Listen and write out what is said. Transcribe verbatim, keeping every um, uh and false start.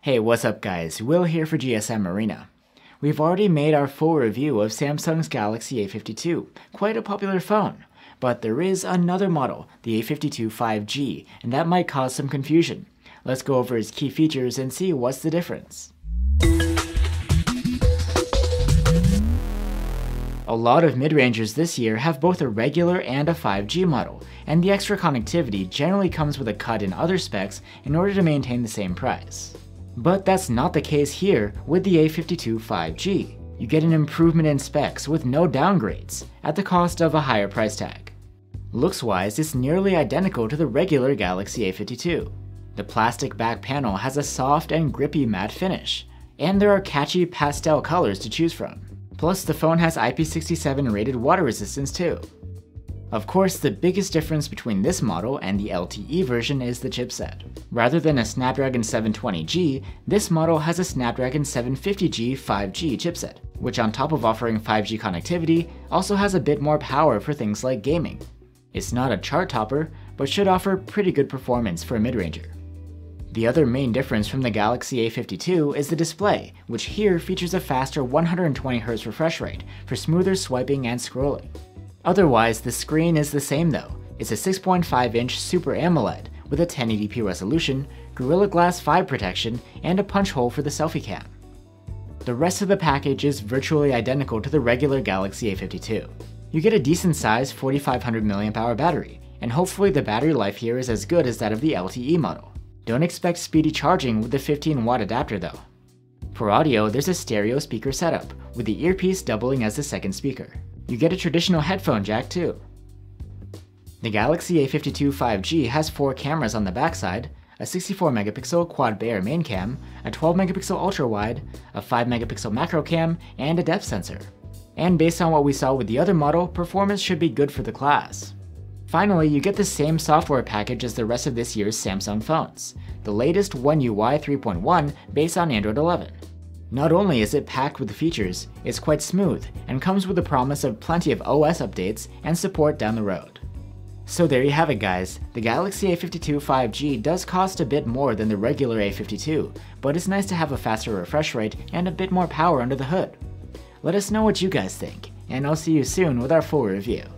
Hey, what's up guys, Will here for G S M Arena. We've already made our full review of Samsung's Galaxy A fifty-two, quite a popular phone. But there is another model, the A fifty-two five G, and that might cause some confusion. Let's go over its key features and see what's the difference. A lot of mid-rangers this year have both a regular and a five G model, and the extra connectivity generally comes with a cut in other specs in order to maintain the same price. But that's not the case here with the A fifty-two five G. You get an improvement in specs with no downgrades, at the cost of a higher price tag. Looks-wise, it's nearly identical to the regular Galaxy A fifty-two. The plastic back panel has a soft and grippy matte finish, and there are catchy pastel colors to choose from. Plus, the phone has I P six seven rated water resistance too. Of course, the biggest difference between this model and the L T E version is the chipset. Rather than a Snapdragon seven twenty G, this model has a Snapdragon seven fifty G five G chipset, which on top of offering five G connectivity, also has a bit more power for things like gaming. It's not a chart topper, but should offer pretty good performance for a mid-ranger. The other main difference from the Galaxy A fifty-two is the display, which here features a faster one hundred twenty hertz refresh rate for smoother swiping and scrolling. Otherwise, the screen is the same though. It's a six point five inch Super AMOLED with a ten eighty p resolution, Gorilla Glass five protection, and a punch hole for the selfie cam. The rest of the package is virtually identical to the regular Galaxy A fifty-two. You get a decent sized forty-five hundred milliamp hour battery, and hopefully the battery life here is as good as that of the L T E model. Don't expect speedy charging with the fifteen watt adapter though. For audio, there's a stereo speaker setup, with the earpiece doubling as the second speaker. You get a traditional headphone jack too. The Galaxy A fifty-two five G has four cameras on the backside, a sixty-four megapixel quad Bayer main cam, a twelve megapixel ultra wide, a five megapixel macro cam, and a depth sensor. And based on what we saw with the other model, performance should be good for the class. Finally, you get the same software package as the rest of this year's Samsung phones, the latest One U I three point one based on Android eleven. Not only is it packed with features, it's quite smooth and comes with the promise of plenty of O S updates and support down the road. So there you have it guys, the Galaxy A fifty-two five G does cost a bit more than the regular A fifty-two, but it's nice to have a faster refresh rate and a bit more power under the hood. Let us know what you guys think, and I'll see you soon with our full review.